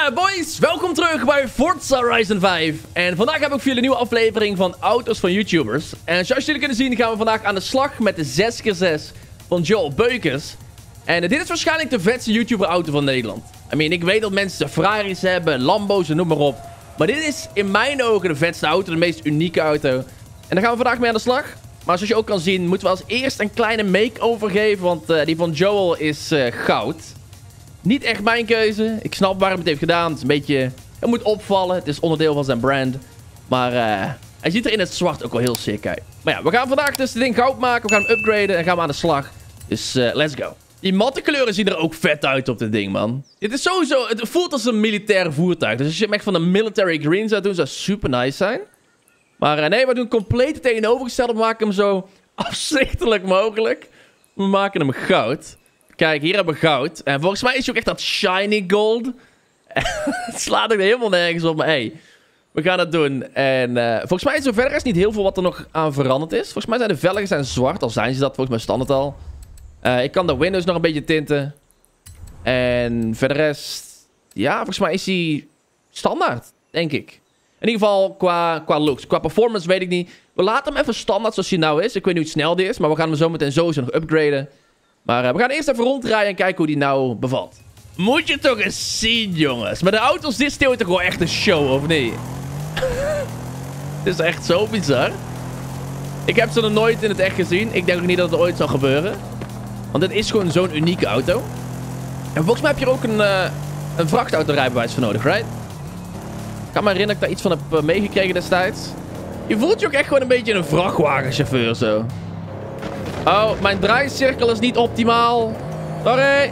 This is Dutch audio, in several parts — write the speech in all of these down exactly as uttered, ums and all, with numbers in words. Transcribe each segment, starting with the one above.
Ja, boys, welkom terug bij Forza Horizon vijf. En vandaag heb ik voor jullie een nieuwe aflevering van Auto's van YouTubers. En zoals jullie kunnen zien gaan we vandaag aan de slag met de zes keer zes van Joel Beukers. En uh, dit is waarschijnlijk de vetste YouTuber-auto van Nederland. I mean, ik weet dat mensen Ferraris hebben, Lambo's en noem maar op. Maar dit is in mijn ogen de vetste auto, de meest unieke auto. En daar gaan we vandaag mee aan de slag. Maar zoals je ook kan zien, moeten we als eerst een kleine make-over geven. Want uh, die van Joel is uh, goud. Niet echt mijn keuze. Ik snap waarom het heeft gedaan. Het is een beetje... Het moet opvallen. Het is onderdeel van zijn brand. Maar uh, hij ziet er in het zwart ook wel heel sick uit. Maar ja, we gaan vandaag dus het ding goud maken. We gaan hem upgraden en gaan we aan de slag. Dus uh, let's go. Die matte kleuren zien er ook vet uit op dit ding, man. Dit is sowieso... Het voelt als een militair voertuig. Dus als je hem echt van de military green zou doen, zou super nice zijn. Maar uh, nee, we doen compleet het tegenovergestelde. We maken hem zo afzichtelijk mogelijk. We maken hem goud. Kijk, hier hebben we goud. En volgens mij is hij ook echt dat shiny gold. Het slaat ook helemaal nergens op. Maar hey, we gaan het doen. En uh, volgens mij is er verder is niet heel veel wat er nog aan veranderd is. Volgens mij zijn de velgen zijn zwart. Al zijn ze dat volgens mij standaard al. Uh, ik kan de windows nog een beetje tinten. En verder rest... Ja, volgens mij is hij standaard. Denk ik. In ieder geval qua, qua looks. Qua performance weet ik niet. We laten hem even standaard zoals hij nou is. Ik weet niet hoe snel die is. Maar we gaan hem zo meteen sowieso nog upgraden. Maar uh, we gaan eerst even rondrijden en kijken hoe die nou bevalt. Moet je toch eens zien, jongens. Met de auto's dit stil is toch wel echt een show, of niet? Het is echt zo bizar. Ik heb ze nog nooit in het echt gezien. Ik denk ook niet dat het ooit zal gebeuren. Want dit is gewoon zo'n unieke auto. En volgens mij heb je er ook een, uh, een vrachtautorijbewijs voor nodig, right? Ik kan me herinneren dat ik daar iets van heb uh, meegekregen destijds. Je voelt je ook echt gewoon een beetje een vrachtwagenchauffeur zo. Oh, mijn draaicirkel is niet optimaal. Sorry.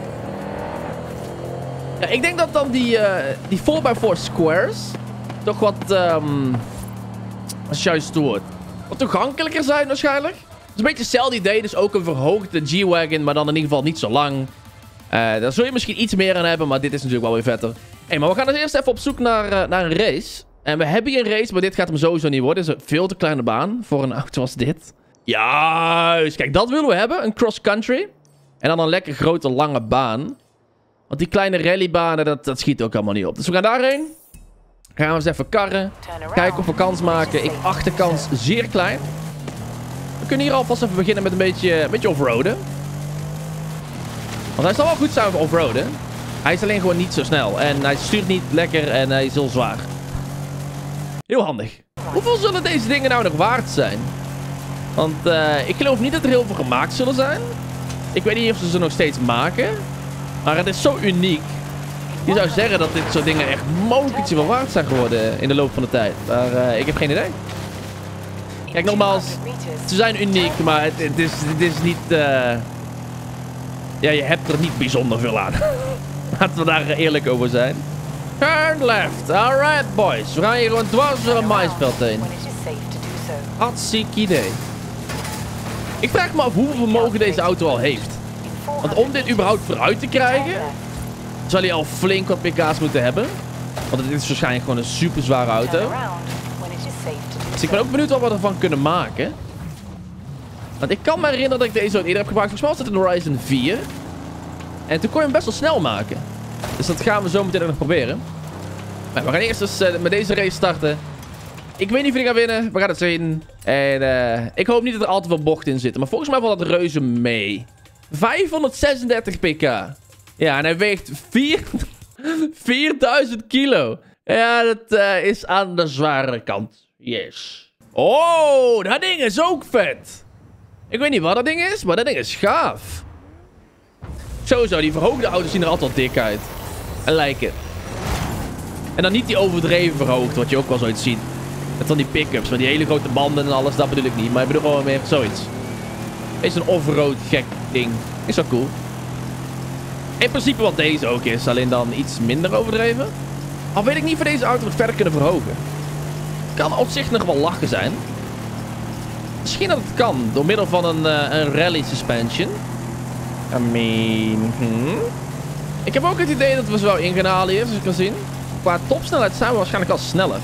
Ja, ik denk dat dan die, uh, die vier bij vier squares toch wat, um, wat is juist het woord, wat toegankelijker zijn waarschijnlijk. Het is een beetje hetzelfde idee, dus ook een verhoogde G-Wagon, maar dan in ieder geval niet zo lang. Uh, daar zul je misschien iets meer aan hebben, maar dit is natuurlijk wel weer vetter. Hé, hey, maar we gaan dus eerst even op zoek naar, uh, naar een race. En we hebben hier een race, maar dit gaat hem sowieso niet worden. Dit is een veel te kleine baan voor een auto als dit. Juist, kijk, dat willen we hebben. Een cross-country. En dan een lekker grote, lange baan. Want die kleine rallybanen, dat, dat schiet ook allemaal niet op. Dus we gaan daarheen. Gaan we eens even karren. Kijken of we kans maken. Ik acht de kans zeer klein. We kunnen hier alvast even beginnen met een beetje, een beetje offroaden. Want hij zal wel goed zijn voor offroaden. Hij is alleen gewoon niet zo snel. En hij stuurt niet lekker en hij is heel zwaar. Heel handig. Hoeveel zullen deze dingen nou nog waard zijn? Want uh, ik geloof niet dat er heel veel gemaakt zullen zijn. Ik weet niet of ze ze nog steeds maken. Maar het is zo uniek. Je zou zeggen dat dit soort dingen echt mokertje wel waard zijn geworden in de loop van de tijd. Maar uh, ik heb geen idee. Kijk, nogmaals. Ze zijn uniek, maar het, het, is, het is niet... Uh... Ja, je hebt er niet bijzonder veel aan. Laten we daar eerlijk over zijn. Turn left. Alright, boys. We gaan hier gewoon dwars door een maisveld heen. Hartstikke idee. Ik vraag me af hoeveel vermogen deze auto al heeft. Want om dit überhaupt vooruit te krijgen, zal hij al flink wat pk's moeten hebben. Want het is waarschijnlijk gewoon een super zware auto. Dus ik ben ook benieuwd wat we ervan kunnen maken. Want ik kan me herinneren dat ik deze ooit eerder heb gebruikt. Volgens mij was het een Horizon vier. En toen kon je hem best wel snel maken. Dus dat gaan we zo meteen nog proberen. Maar we gaan eerst eens uh, met deze race starten. Ik weet niet of ik ga winnen. We gaan het zien. En uh, ik hoop niet dat er al te veel bochten in zitten. Maar volgens mij valt dat reuze mee. vijfhonderdzesendertig pk. Ja, en hij weegt vierduizend kilo. Ja, dat uh, is aan de zware kant. Yes. Oh, dat ding is ook vet. Ik weet niet wat dat ding is, maar dat ding is gaaf. Sowieso, die verhoogde auto's zien er altijd wel dik uit. En lijken. En dan niet die overdreven verhoogd, wat je ook wel zoiets ziet. Met dan die pick-ups, met die hele grote banden en alles, dat bedoel ik niet. Maar ik bedoel gewoon meer zoiets. Is een off-road gek ding. Is wel cool. In principe wat deze ook is, alleen dan iets minder overdreven. Al weet ik niet of we deze auto wat verder kunnen verhogen. Het kan op zich nog wel lachen zijn. Misschien dat het kan, door middel van een, uh, een rally suspension. I mean... Hmm. Ik heb ook het idee dat we ze wel in gaan halen hier, zoals je kan zien. Qua topsnelheid zijn we waarschijnlijk al sneller.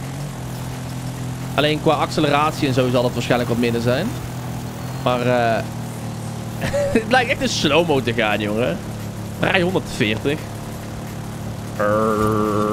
Alleen qua acceleratie en zo zal het waarschijnlijk wat minder zijn. Maar uh, het lijkt echt een slow-mo te gaan, jongen. Rij honderdveertig. Urr.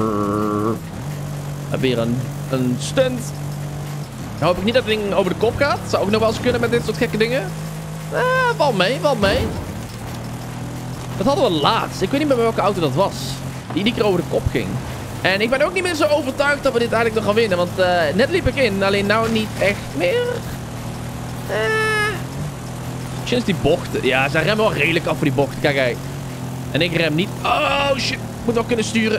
weer een, een stunt. Dan hoop ik niet dat het ding over de kop gaat. Zou ook nog wel eens kunnen met dit soort gekke dingen. Eh, valt mee, valt mee. Dat hadden we laatst. Ik weet niet meer welke auto dat was. Die iedere keer over de kop ging. En ik ben ook niet meer zo overtuigd dat we dit eigenlijk nog gaan winnen. Want uh, net liep ik in. Alleen nou niet echt meer. Eh... Sinds die bochten. Ja, ze remmen wel redelijk af voor die bochten. Kijk, kijk. En ik rem niet. Oh, shit. Ik moet wel kunnen sturen.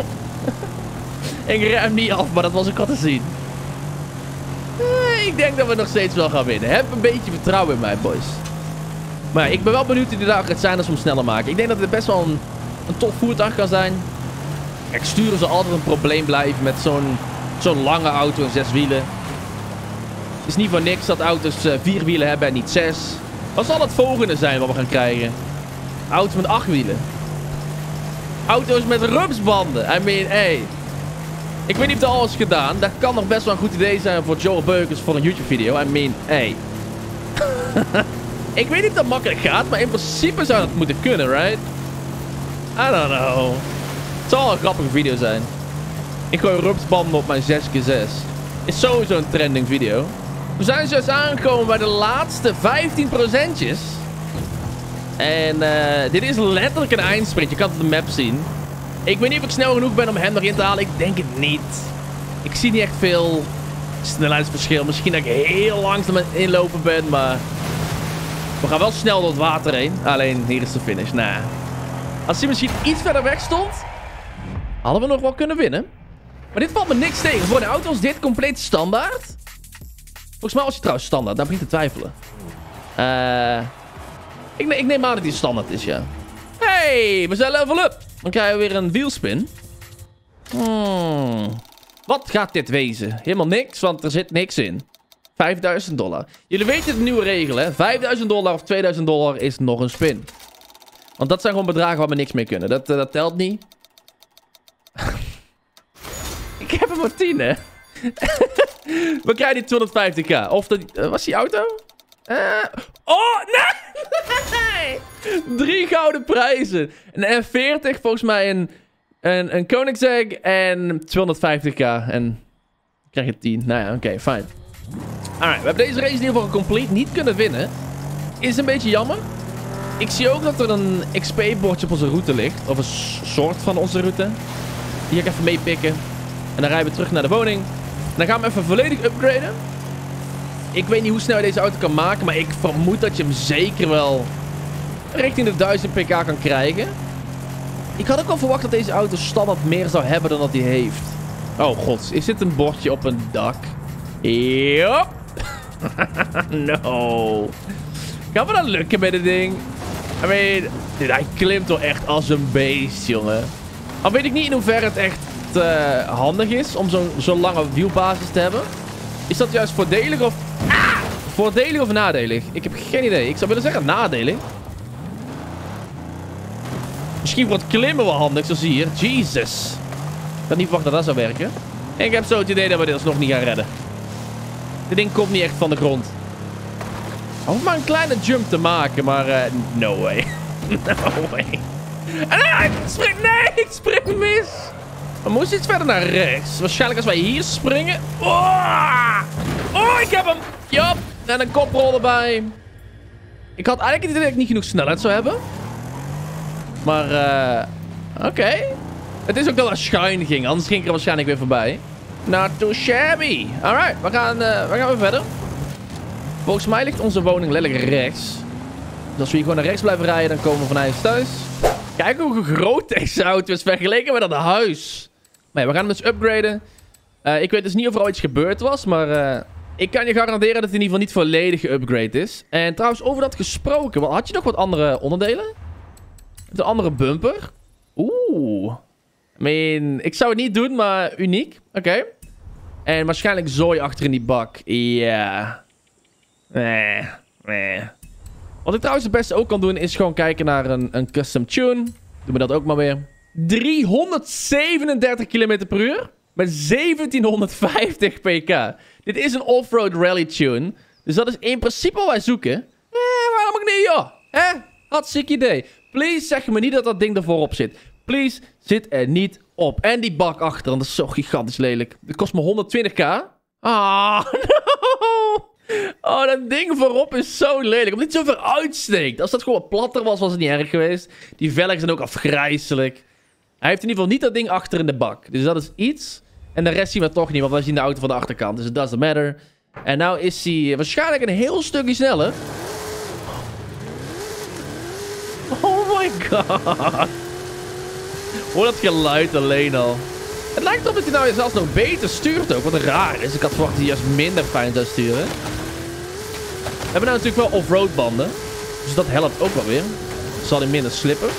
Ik rem niet af, maar dat was ook al te zien. Eh, ik denk dat we nog steeds wel gaan winnen. Heb een beetje vertrouwen in mij, boys. Maar ja, ik ben wel benieuwd hoe die dag gaat zijn als we hem sneller maken. Ik denk dat het best wel een, een tof voertuig kan zijn. Kijk, sturen zal altijd een probleem blijven met zo'n zo'n lange auto en zes wielen. Het is niet voor niks dat auto's uh, vier wielen hebben en niet zes. Wat zal het volgende zijn wat we gaan krijgen? Auto's met acht wielen. Auto's met rupsbanden. I mean, hey. Ik weet niet of dat al is gedaan. Dat kan nog best wel een goed idee zijn voor Joel Beukers voor een YouTube video. I mean, hey. Ik weet niet of dat makkelijk gaat, maar in principe zou dat moeten kunnen, right? I don't know. Het zal wel een grappige video zijn. Ik gooi rupsbanden op mijn zes keer zes. Is sowieso een trending video. We zijn dus aangekomen bij de laatste vijftien procentjes. En uh, dit is letterlijk een eindsprint. Je kan het op de map zien. Ik weet niet of ik snel genoeg ben om hem erin te halen. Ik denk het niet. Ik zie niet echt veel snelheidsverschil. Misschien dat ik heel langzaam aan het inlopen ben, maar... We gaan wel snel door het water heen. Alleen, hier is de finish. Nou, nah. Als hij misschien iets verder weg stond... hadden we nog wel kunnen winnen. Maar dit valt me niks tegen. Voor de auto is dit compleet standaard. Volgens mij was hij trouwens standaard. Daar begin ik te twijfelen. Uh, ik, ne ik neem aan dat hij standaard is, ja. Hey, we zijn level up. Dan krijgen we weer een wielspin. Hmm. Wat gaat dit wezen? Helemaal niks, want er zit niks in. vijfduizend dollar. Jullie weten de nieuwe regel, hè? vijfduizend dollar of tweeduizend dollar is nog een spin. Want dat zijn gewoon bedragen waar we niks mee kunnen. Dat, uh, dat telt niet. Ik heb hem maar tien, hè? We krijgen die tweehonderdvijftig k. Of dat... Uh, was die auto? Uh, oh, nee! Drie gouden prijzen. Een F veertig, volgens mij een, een, een Koenigsegg en tweehonderdvijftig k. En krijg je tien. Nou ja, oké, okay, fijn. Alright, we hebben deze race in ieder geval compleet niet kunnen winnen. Is een beetje jammer. Ik zie ook dat er een X P-bordje op onze route ligt. Of een soort van onze route. Die ga ik even meepikken. En dan rijden we terug naar de woning. En dan gaan we even volledig upgraden. Ik weet niet hoe snel je deze auto kan maken. Maar ik vermoed dat je hem zeker wel richting de duizend pk kan krijgen. Ik had ook wel verwacht dat deze auto standaard meer zou hebben dan dat hij heeft. Oh god, is dit een bordje op een dak? Yep. No. Gaan we dat lukken met dit ding? I mean, dit, hij klimt wel echt als een beest, jongen. Al weet ik niet in hoeverre het echt uh, handig is om zo'n zo'n lange wielbasis te hebben. Is dat juist voordelig of... Ah! Voordelig of nadelig? Ik heb geen idee. Ik zou willen zeggen nadelig. Misschien voor het klimmen wel handig, zoals hier. Jesus. Ik had niet verwacht dat dat zou werken. En ik heb zo het idee dat we dit alsnog niet gaan redden. Dit ding komt niet echt van de grond. Hij hoeft maar een kleine jump te maken, maar... Uh, no way. No way. Ah, ik spring... Nee, ik spring mis. We moesten iets verder naar rechts. Waarschijnlijk als wij hier springen... Oh, oh ik heb hem. Jop. En een koprol erbij. Ik had eigenlijk het idee dat ik niet genoeg snelheid zou hebben. Maar, uh, oké. Okay. Het is ook dat het schuin ging. Anders ging ik er waarschijnlijk weer voorbij. Not too shabby. Alright, we gaan, uh, we gaan weer verder. Volgens mij ligt onze woning letterlijk rechts. Dus als we hier gewoon naar rechts blijven rijden, dan komen we van huis thuis. Kijk hoe groot deze auto is vergeleken met dat huis. Maar ja, we gaan hem dus upgraden. Uh, ik weet dus niet of er al iets gebeurd was, maar uh, ik kan je garanderen dat hij in ieder geval niet volledig geupgrade is. En trouwens, over dat gesproken, had je nog wat andere onderdelen? De andere bumper? Oeh. I mean, ik zou het niet doen, maar uniek. Oké. Okay. En waarschijnlijk zooi achter in die bak. Ja. Nee. Nee. Wat ik trouwens het beste ook kan doen, is gewoon kijken naar een, een custom tune. Doen we dat ook maar weer. driehonderdzevenendertig kilometer per uur. Met zeventienhonderdvijftig pk. Dit is een off-road rally tune. Dus dat is in principe wat wij zoeken. Eh, waarom ook niet, joh? Hè? Hartstikke idee. Please zeg me niet dat dat ding er voorop zit. Please, zit er niet op. En die bak achter, want dat is zo gigantisch lelijk. Het kost me honderdtwintig k. Ah, no. Oh, dat ding voorop is zo lelijk. Omdat het zo ver uitsteekt. Als dat gewoon wat platter was, was het niet erg geweest. Die velgen zijn ook afgrijzelijk. Hij heeft in ieder geval niet dat ding achter in de bak. Dus dat is iets. En de rest zien we toch niet, want wij zien de auto van de achterkant. Dus it doesn't matter. En nou is hij waarschijnlijk een heel stukje sneller. Oh my god. Hoor dat geluid alleen al. Het lijkt erop dat hij nou zelfs nog beter stuurt ook. Wat raar is. Ik had verwacht dat hij juist minder fijn zou sturen. We hebben nou natuurlijk wel off-road banden. Dus dat helpt ook wel weer. Zal hij minder slippen.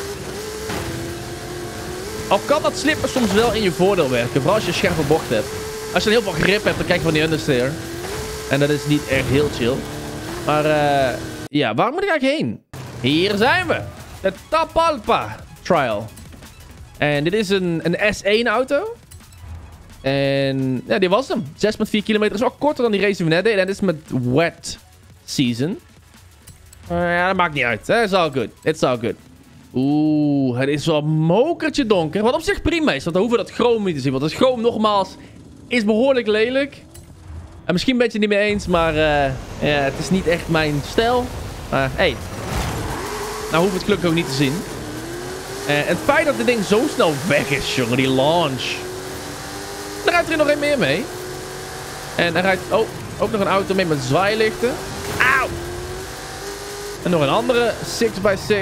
Al kan dat slippen soms wel in je voordeel werken. Vooral als je een scherpe bocht hebt. Als je dan heel veel grip hebt, dan krijg je van die understeer. En dat is niet echt heel chill. Maar uh, ja, waar moet ik eigenlijk heen? Hier zijn we. De Tapalpa Trial. En dit is een, een S één auto. En ja, dit was hem. zes komma vier kilometer. Is wel korter dan die race die we net deden. En dit is met wet season. Uh, ja, dat maakt niet uit. It's all good. It's all good. Oeh, het is wel een mokertje donker. Wat op zich prima is, want dan hoeven we dat chroom niet te zien. Want het chroom, nogmaals, is behoorlijk lelijk. En misschien ben je het niet mee eens, maar uh, ja, het is niet echt mijn stijl. Maar hey, nou hoeven we het gelukkig ook niet te zien. Uh, het feit dat dit ding zo snel weg is, jongen, die launch. Er rijdt er nog een meer mee. En er rijdt oh, ook nog een auto mee met zwaailichten. Auw! En nog een andere six by six.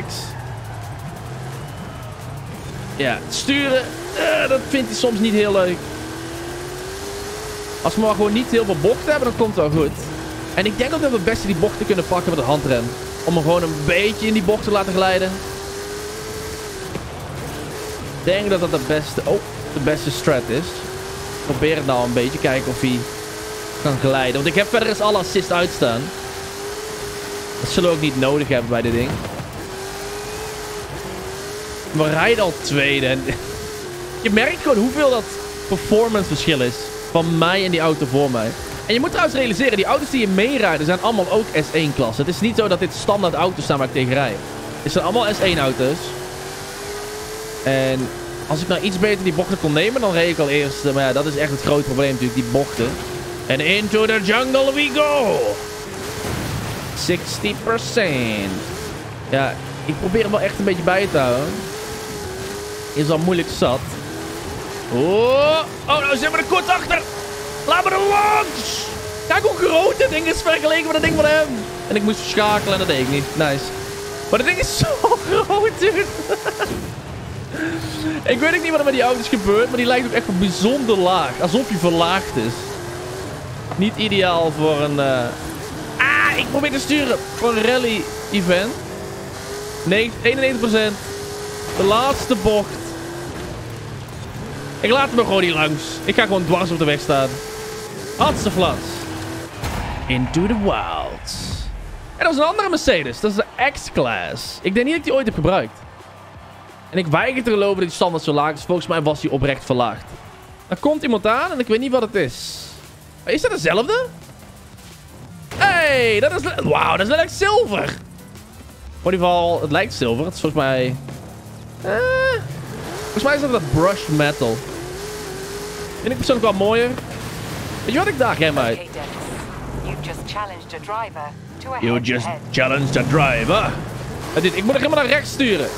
Ja, het sturen, uh, dat vindt hij soms niet heel leuk. Als we maar gewoon niet heel veel bochten hebben, dan komt het wel goed. En ik denk ook dat we het beste die bochten kunnen pakken met een handrem. Om hem gewoon een beetje in die bocht te laten glijden. Ik denk dat dat de beste, oh, de beste strat is. Probeer het nou een beetje, kijken of hij kan glijden. Want ik heb verder eens alle assist uitstaan. Dat zullen we ook niet nodig hebben bij dit ding. We rijden al tweede. En je merkt gewoon hoeveel dat performance verschil is. Van mij en die auto voor mij. En je moet trouwens realiseren, die auto's die je meerijden zijn allemaal ook S één klasse. Het is niet zo dat dit standaard auto's zijn waar ik tegen rijd. Het zijn allemaal S één auto's. En als ik nou iets beter die bochten kon nemen, dan reed ik al eerst. Maar ja, dat is echt het grote probleem natuurlijk, die bochten. En into the jungle we go! zestig procent. Ja, ik probeer hem wel echt een beetje bij te houden. Is al moeilijk zat. Oh, oh nou zijn we er kort achter. Laat me er langs. Kijk hoe groot dit ding is vergeleken met het ding van hem. En ik moest schakelen en dat deed ik niet. Nice. Maar dit ding is zo groot, dude. Ik weet ook niet wat er met die auto's gebeurt, maar die lijkt ook echt bijzonder laag. Alsof hij verlaagd is. Niet ideaal voor een... Uh... Ah, ik probeer te sturen voor een rally event. Nee, eenennegentig procent. De laatste bocht. Ik laat hem er gewoon niet langs. Ik ga gewoon dwars op de weg staan. Hatseflats. Into the wilds. En dat is een andere Mercedes. Dat is de X-Class. Ik denk niet dat ik die ooit heb gebruikt. En ik weiger te geloven dat die standaard zo laag is. Volgens mij was die oprecht verlaagd. Er komt iemand aan en ik weet niet wat het is. Is dat dezelfde? Hey, dat is... Wauw, dat is letterlijk zilver. In ieder geval, het lijkt zilver. Het is volgens mij... Eh, volgens mij is dat dat brushed metal. Vind ik persoonlijk wel mooier. Weet je wat ik dacht, hem uit? You just challenged a driver to a You just challenged a driver. Uh, dit, ik moet er helemaal naar rechts sturen.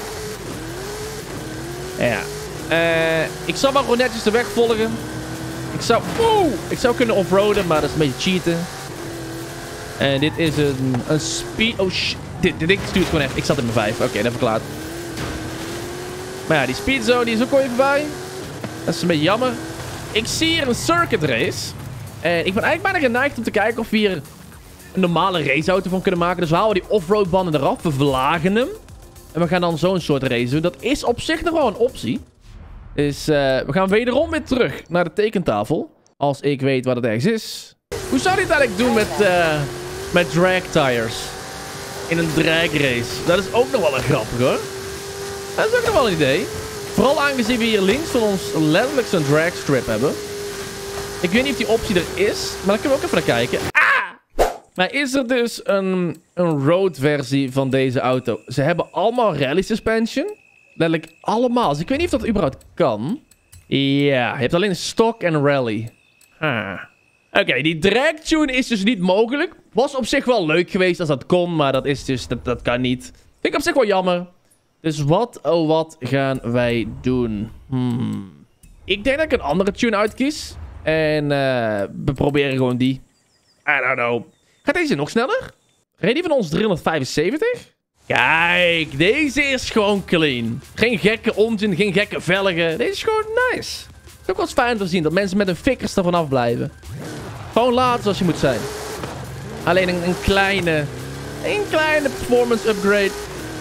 Ja. Uh, ik zal maar gewoon netjes de weg volgen. Ik zou... Oeh, ik zou kunnen offroaden, maar dat is een beetje cheaten. En dit is een, een speed... Oh shit. Dit, dit ding stuurt gewoon echt. Ik zat in mijn vijf. Oké, okay, dat verklaart. Maar ja, die speedzone die is ook al even bij. Dat is een beetje jammer. Ik zie hier een circuit race. En ik ben eigenlijk bijna geneigd om te kijken of we hier een normale raceauto van kunnen maken. Dus we halen die offroad banden eraf. We verlagen hem. En we gaan dan zo'n soort race doen. Dat is op zich nog wel een optie. Dus uh, we gaan wederom weer terug naar de tekentafel. Als ik weet wat het ergens is. Hoe zou dit eigenlijk doen met, uh, met drag tires? In een drag race. Dat is ook nog wel een grappig hoor. Dat is ook nog wel een idee. Vooral aangezien we hier links van ons letterlijk zo'n drag strip hebben. Ik weet niet of die optie er is. Maar daar kunnen we ook even naar kijken. Ah! Maar is er dus een, een road versie van deze auto? Ze hebben allemaal rally suspension. letterlijk allemaal. Dus ik weet niet of dat überhaupt kan. Ja, je hebt alleen stock en rally. Ah. Oké, okay, die drag tune is dus niet mogelijk. Was op zich wel leuk geweest als dat kon, maar dat is dus, dat, dat kan niet. Vind ik op zich wel jammer. Dus wat, oh wat gaan wij doen? Hmm. Ik denk dat ik een andere tune uitkies. En uh, we proberen gewoon die. I don't know. Gaat deze nog sneller? Reed die van ons driehonderdvijfenzeventig? Kijk, deze is gewoon clean. Geen gekke onzin, geen gekke velgen. Deze is gewoon nice. Het is ook wel eens fijn te zien dat mensen met hun fikkers ervan afblijven. Gewoon laten zoals je moet zijn. Alleen een, een kleine... Een kleine performance upgrade.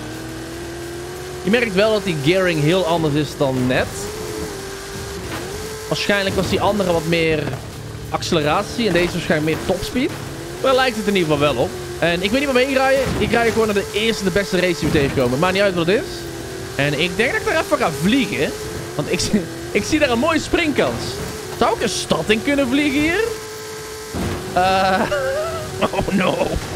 Je merkt wel dat die gearing heel anders is dan net. Waarschijnlijk was die andere wat meer acceleratie. En deze waarschijnlijk meer topspeed. Maar daar lijkt het in ieder geval wel op. En ik weet niet waarmee ik rij. Ik rij gewoon naar de eerste, de beste race die we tegenkomen. Maakt niet uit wat het is. En ik denk dat ik er even ga vliegen. Want ik, ik zie daar een mooie springkans. Zou ik een stad in kunnen vliegen hier? Uh, oh no.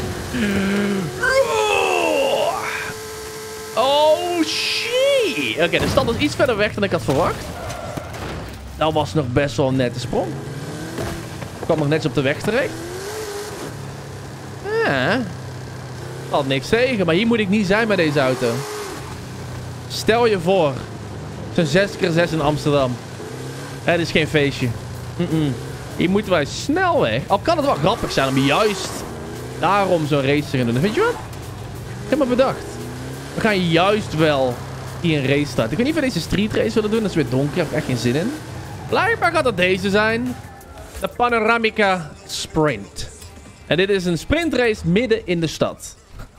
Oh shit. Oké, okay, de stad is iets verder weg dan ik had verwacht. Dat was nog best wel een nette sprong. Ik kwam nog netjes op de weg terecht. Ja. Valt niks tegen, maar hier moet ik niet zijn met deze auto. Stel je voor. Zo'n zes keer zes in Amsterdam. Het is geen feestje. Mm -mm. Hier moeten wij snel weg. Al kan het wel grappig zijn om juist daarom zo'n race te gaan doen. Weet je wat? Ik heb me bedacht. We gaan juist wel hier een race starten. Ik weet niet of we deze street race willen doen. Dat is weer donker. Daar heb ik echt geen zin in. Blijkbaar gaat dat deze zijn. De Panoramica Sprint. En dit is een sprintrace midden in de stad.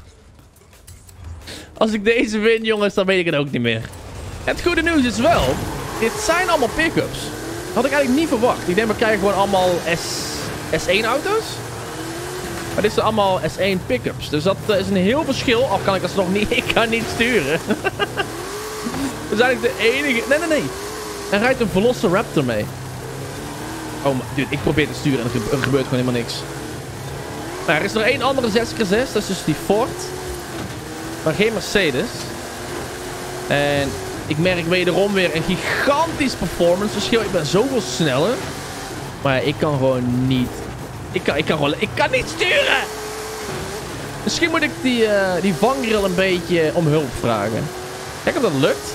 Als ik deze win, jongens, dan weet ik het ook niet meer. Het goede nieuws is wel, dit zijn allemaal pick-ups. Had ik eigenlijk niet verwacht. Ik denk, we krijgen gewoon allemaal S één auto's. Maar dit zijn allemaal S één pick-ups. Dus dat uh, is een heel verschil. Al kan ik dat nog niet. Ik kan niet sturen. Dat is eigenlijk de enige... Nee, nee, nee. Er rijdt een Velociraptor mee. Oh, dude, ik probeer te sturen en er, ge er gebeurt gewoon helemaal niks. Nou, er is nog één andere zes keer zes. Dat is dus die Ford. Maar geen Mercedes. En ik merk wederom weer een gigantisch performance verschil. Ik ben zoveel sneller. Maar ik kan gewoon niet... Ik kan, ik kan gewoon... Ik kan niet sturen! Misschien moet ik die, uh, die vangrail een beetje om hulp vragen. Kijk of dat lukt.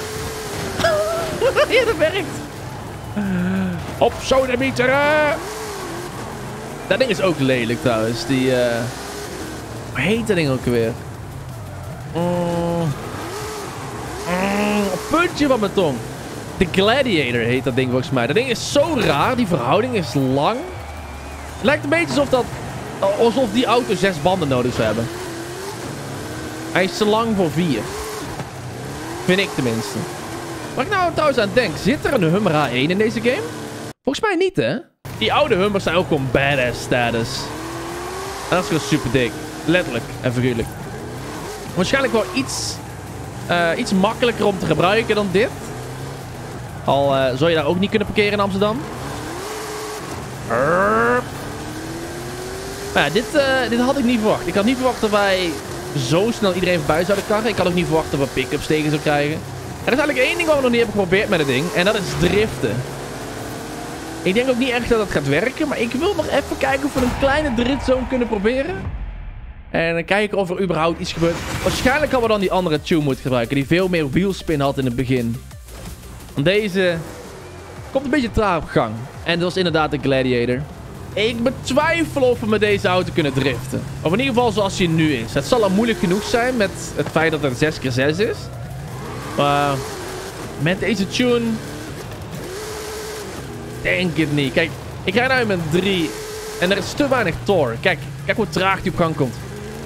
Ja, dat werkt. Op sodemieteren! Dat ding is ook lelijk trouwens. Die, uh... hoe heet dat ding ook weer? Mm. Mm, puntje van mijn tong. De Gladiator heet dat ding volgens mij. Dat ding is zo raar. Die verhouding is lang. Het lijkt een beetje alsof, dat, alsof die auto zes banden nodig zou hebben. Hij is te lang voor vier. Vind ik tenminste. Waar ik nou trouwens aan denk. Zit er een Hummer H één in deze game? Volgens mij niet, hè? Die oude Hummers zijn ook gewoon badass status. En dat is gewoon super dik. Letterlijk en figuurlijk. Waarschijnlijk wel iets, uh, iets makkelijker om te gebruiken dan dit. Al uh, zou je daar ook niet kunnen parkeren in Amsterdam. Uh. Nou ja, dit, uh, dit had ik niet verwacht. Ik had niet verwacht dat wij zo snel iedereen voorbij zouden karren. Ik had ook niet verwacht dat we pick-ups tegen zouden krijgen. Er is eigenlijk één ding wat we nog niet hebben geprobeerd met het ding. En dat is driften. Ik denk ook niet echt dat het gaat werken. Maar ik wil nog even kijken of we een kleine driftzone kunnen proberen. En dan kijken of er überhaupt iets gebeurt. Waarschijnlijk hadden we dan die andere tune moeten gebruiken. Die veel meer wheelspin had in het begin. Want deze komt een beetje traag op gang. En dat was inderdaad de Gladiator. Ik betwijfel of we met deze auto kunnen driften. Of in ieder geval zoals hij nu is. Het zal al moeilijk genoeg zijn met het feit dat het zes keer zes is. Maar met deze tune... denk het niet. Kijk, ik rij nu met drie. En er is te weinig torque. Kijk, kijk hoe traag die op gang komt.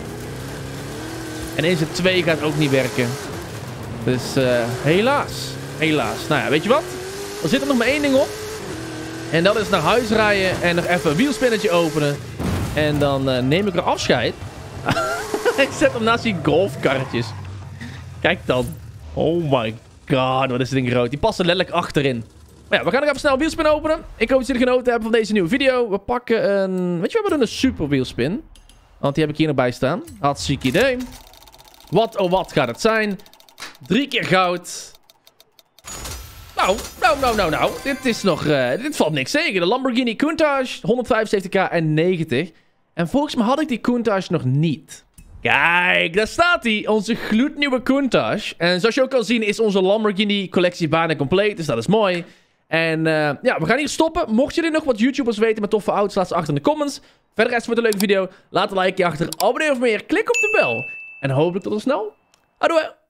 En deze twee gaat ook niet werken. Dus uh, helaas. Helaas. Nou ja, weet je wat? Er zit er nog maar één ding op. En dat is naar huis rijden. En nog even een wielspinnetje openen. En dan uh, neem ik er afscheid. Ik zet hem naast die golfkarretjes. Kijk dan. Oh my god. Wat is dit ding groot. Die passen letterlijk achterin. Maar ja, we gaan nog even snel een wielspin openen. Ik hoop dat jullie genoten hebben van deze nieuwe video. We pakken een... Weet je, we doen een super wielspin. Want die heb ik hier nog bij staan. Hartstikke idee. Wat oh wat gaat het zijn? Drie keer goud. Nou, nou, nou, nou, nou. Dit is nog... Uh, dit valt niks tegen. De Lamborghini Countach. honderdvijfenzeventig k en negentig. En volgens mij had ik die Countach nog niet. Kijk, daar staat hij. Onze gloednieuwe Countach. En zoals je ook kan zien is onze Lamborghini collectie bijna compleet. Dus dat is mooi. En uh, ja, we gaan hier stoppen. Mocht jullie nog wat YouTubers weten met toffe auto's, laat ze achter in de comments. Verder rest voor een leuke video. Laat een likeje achter. Abonneer of meer. Klik op de bel. En hopelijk tot snel. Adieu.